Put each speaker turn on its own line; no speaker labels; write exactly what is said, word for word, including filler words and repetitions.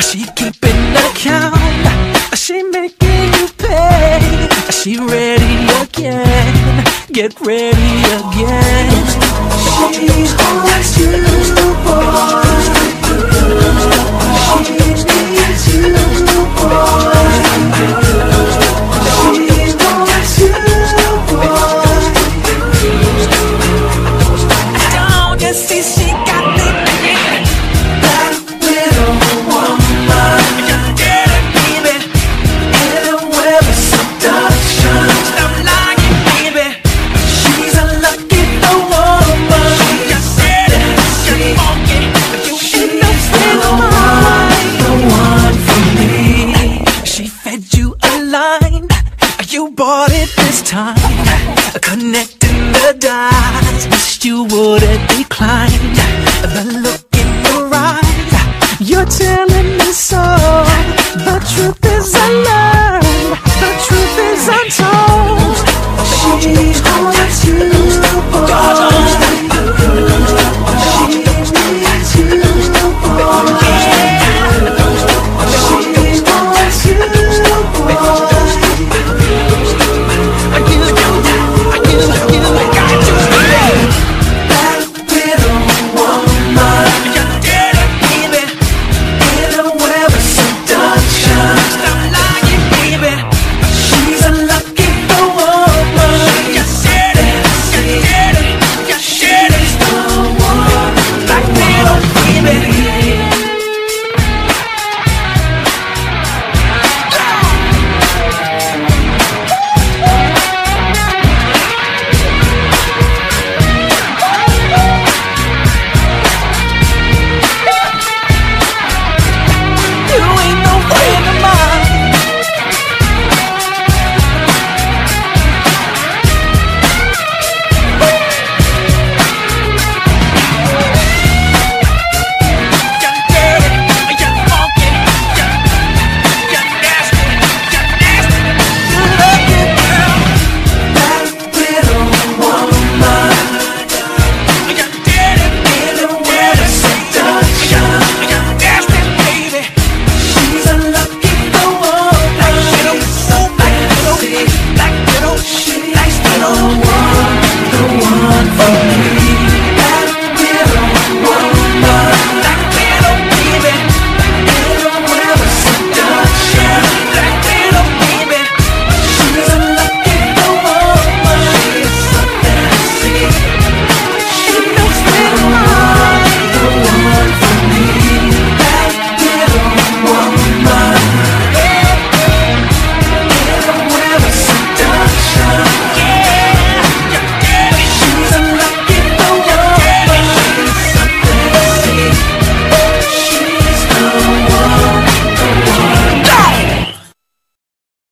She keeping account, she making you pay. She ready again, get ready again. She wants you, boy. She needs you, boy. She wants you, boy. Don't you see she got me thinking? That little woman, you get it, baby. Anywhere but seduction. Stop lying, baby. She's a lucky woman. You said it, you're funky, but you ain't no friend of mine. The one for me. She fed you a line, you bought it this time. Connecting the dots, wished you wouldn't decline. The look in your eyes, you're telling me so. The truth is unlearned, the truth is untold. She